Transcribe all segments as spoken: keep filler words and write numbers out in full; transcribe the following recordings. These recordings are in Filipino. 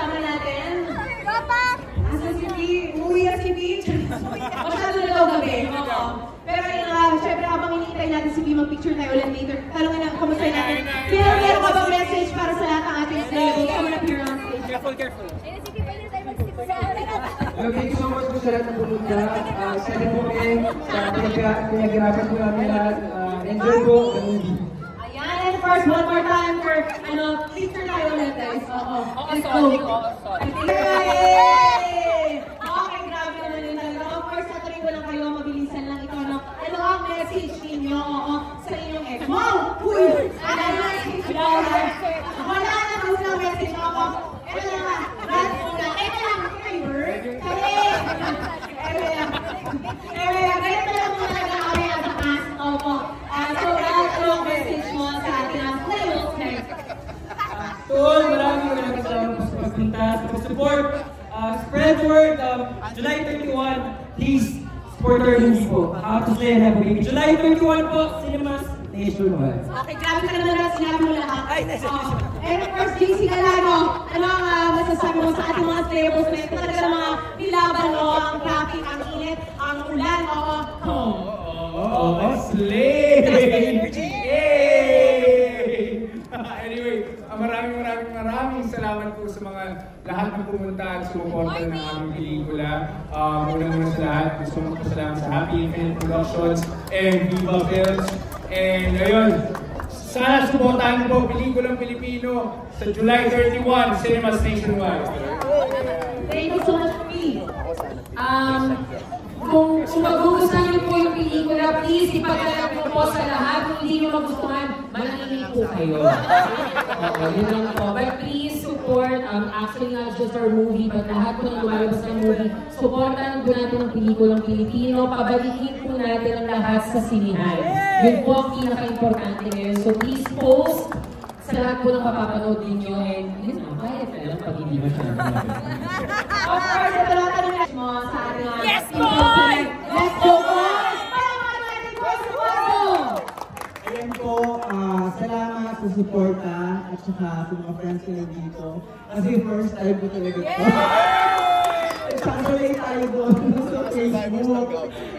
kasama natin. Papa! Asa si P? Umuwi na si P? Masyado na daw gabi. Oo. Pero yun nga, syempre habang hinihintay natin si P, mag-picture tayo ulit later. Talungin na, kamusta natin. Pero meron ka bang message para sa lahat ng ating slaves? Come on up here on stage. Careful, careful. Hello, thank you so much po sa lahat ng pumunta. Uh, Sana po kayo sa pinag-irapan po namin lahat. Uh, enjoy po the movie. Ayan, and first, one more time for, ano, picture tayo ulit guys. Oo. Oo, sorry, oo, sorry. Yay! Okay, grabe naman yun talaga. Of course, natuloy ko lang kayo, mabilisan lang ito, no? Ano ang message ninyo, oo, sa inyong ex? Wow! Uy! Ano ang message nyo? Wala na po sa message ako. Ito na nga, last una. Ito lang, favor. Kaya, kaya, kaya, ganito lang muna na kami as a cast. Opo. So, ano ang message mo sa ating ang playbook next? Tol, maraming maraming salamat po sa pagpunta, sa pag-support. Uh, spread word, um, July thirty-one, please support our movie po. How to Slay and Have a Baby. July thirty-one po, cinemas nationwide. Okay, grabe ka naman na sinabi mo lahat. Ay, nationwide. And of course, J C Galano, ano ang uh, masasabi mo sa ating mga slayers na ito talaga ng mga nilaban, o ang traffic, ang init, ang ulan, o Oo, oo, slay! Yay! Anyway, uh, maraming maraming maraming salamat po sa mga lahat ng pumunta at sumuporta ng aming pelikula. Uh, Unang-una sa lahat, gusto mo pasalamat sa Happy Infinite Productions and Viva Films. And ayun, sana suportahan po pelikulang Pilipino sa July thirty-one, cinemas nationwide. Thank you so much for me. Um, kung, kung magugustuhan niyo po yung pelikula, please ipagdala po po sa lahat. Kung hindi niyo magustuhan, manahimik po kayo. Oo, yun lang po. But please support, um, actually not just our movie, but lahat po ng lumalabas ng movie. Supportan po natin ang pelikulang Pilipino. Pabalikin po natin ang lahat sa sinihan. Yun po ang pinaka-importante ngayon. So please post sa lahat po ng mapapanood ninyo. And yun na, kaya ka lang pag hindi masyado. Of course, ito lang tanong mo sa ating mga Yes, boy! Let's go, boys! Palamakan natin po sa Puerto! Ayan po, uh, salamat sa suporta at saka sa mga friends ko na dito. Kasi first time ko talaga ito. Sasalay tayo doon sa Facebook.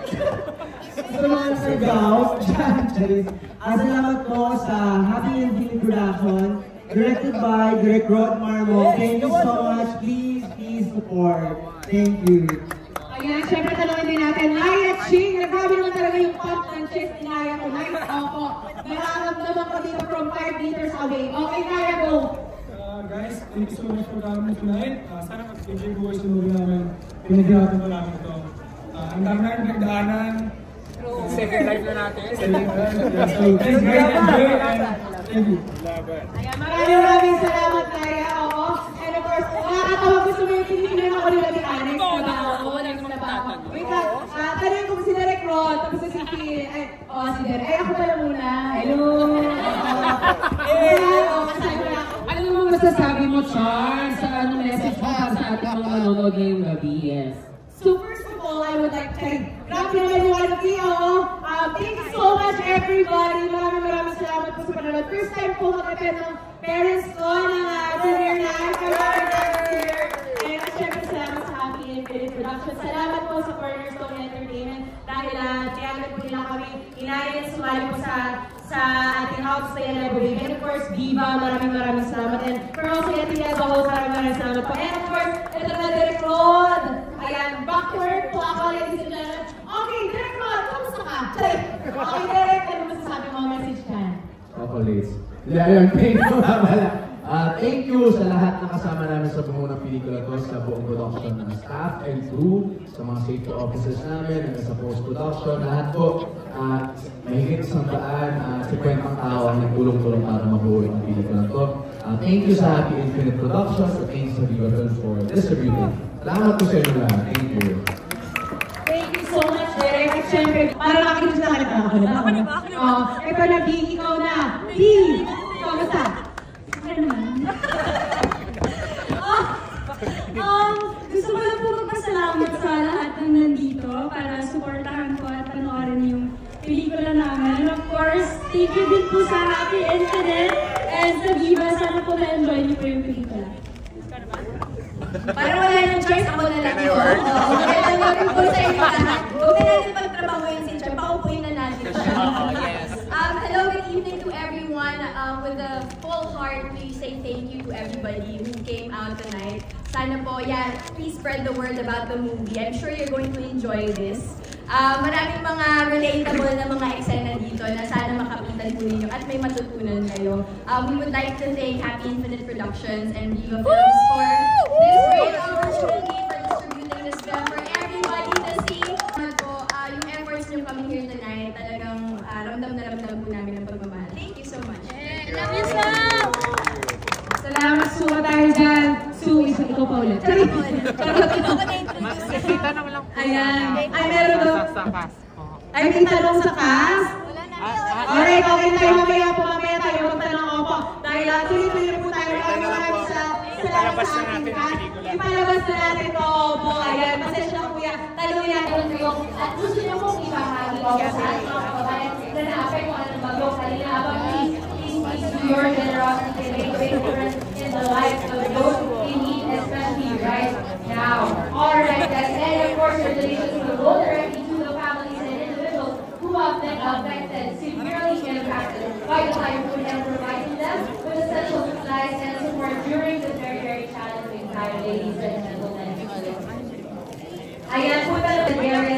Sa mga nag-out, uh, salamat po sa Happy Infinite Production, directed by Direk Rod Marmo. Thank you so much. Please, please support. Thank you. Ayan, syempre talungin din natin, Naya Ching, nagsabi naman talaga yung pump ng chest ni Naya ko. Nice, opo. Nararamdaman ko dito from five meters away. Okay, Naya, go! Uh, guys, thank you so much for coming tonight. Uh, sana mag-enjoy po kayo sa movie namin. Pinaghirapan ko namin ito. Uh, ang dami namin pinagdaanan. Second life na natin. Second life. So, please guys, enjoy and thank you. Ayan, maraming maraming salamat, Naya. Oo. And of course, nakakatawa gusto mo yung tinitingnan ako nila ni Alex. Oo, wala nang magtatanong. Wait lang, uh, tanong ko si Derek Rod, tapos si P, ay, oh, si Derek. Ay, ako pala muna. Hello! Ano naman masasabi mo, Char, sa ano message mo para sa ating mga manonood ngayong gabi? Yes. So first of all, I would like to say, grabe naman yung one of you, oh. Um, thank you so much, everybody. Maraming maraming salamat po sa panonood. First time po mag-attend ng parents ko ng uh, junior night. Maraming maraming here. And uh, syempre salamat sa Happy Infinite Production. Salamat po sa Cornerstone Entertainment dahil uh, tiyagan po nila kami. Inayin, sumali po sa sa ating house sa Yana Bubig. And of course, Viva, maraming maraming salamat. And for also yating as a whole, maraming maraming salamat po. And of course, ito na Direk Rod. Ayan, backward po ako, ladies and gentlemen. Okay, Direk Rod, kamusta ka? Okay, Direk, ano masasabi mo ang message ka? Ako, Liz. Ayun, thank you nga pala. Uh, thank you sa lahat na kasama namin sa buong ng pelikula ko, sa buong production ng staff and crew, sa mga safety officers namin, hanggang sa post-production, lahat po. At uh, mahigit sa daan, uh, si kwentang tao ang nagtulong-tulong para mabuo yung pelikula ko. Uh, thank you sa Happy Infinite Productions at thank you sa Viva Films for distributing. Salamat po sa inyo lahat. Thank you. Thank you so much, Derek. At syempre, para makinig na kayo. Ako na, ako na. Oh, ito na, B, ikaw na. B, ikaw na sa. Ano naman? Oh, um, gusto ko lang po magpasalamat sa lahat ng nandito para supportahan ko at panoorin yung pelikula namin. And of course, thank you din po sa Happy Infinite and sa Viva. Sana po na-enjoy niyo po yung pelikula. Para wala ng choice, ako na lang ito. Oo, kaya lang po sa inyo lahat. Huwag na natin pagtrabahuin si Char. Paupuin na natin siya. Um, hello, good evening to everyone. Um, with a full heart, we say thank you to everybody who came out tonight. Sana po, yeah, please spread the word about the movie. I'm sure you're going to enjoy this. Uh, maraming mga relatable na mga eksena dito na sana makapitan po ninyo at may matutunan kayo. Uh, we would like to thank Happy Infinite Productions and Viva Films for this great opportunity for distributing this film for everybody to see. Po, uh, yung efforts nyo coming here tonight, talagang uh, ramdam na ramdam po namin ang pagmamahal. Thank you so much. Love you so Salamat, Suwa tayo dyan. Su, isa ikaw pa ulit. Charot. Ayan. Ay, meron daw. Ay, may tanong sa cast? Alright, okay tayo. Mamaya po, mamaya tayo magtanong ako po. Dahil uh, tuloy-tuloy po tayo. Maraming maraming sa salamat sa ating cast. Ipalabas na natin po. Opo, ayan. Pasensya na kuya. Tanongin natin kayo. At gusto niyo pong ibahagi ko sa ating mga kababayan na naapektuhan ng bagyong Kalina. Please, please, please do your generosity and make a big difference in the lives of those in need, especially right now. Alright, guys, and of course, your donations will go directly to the families and individuals who have been affected, severely impacted by the typhoon and providing them with essential supplies and support during this very, very challenging time, ladies and gentlemen. Ayan po talaga,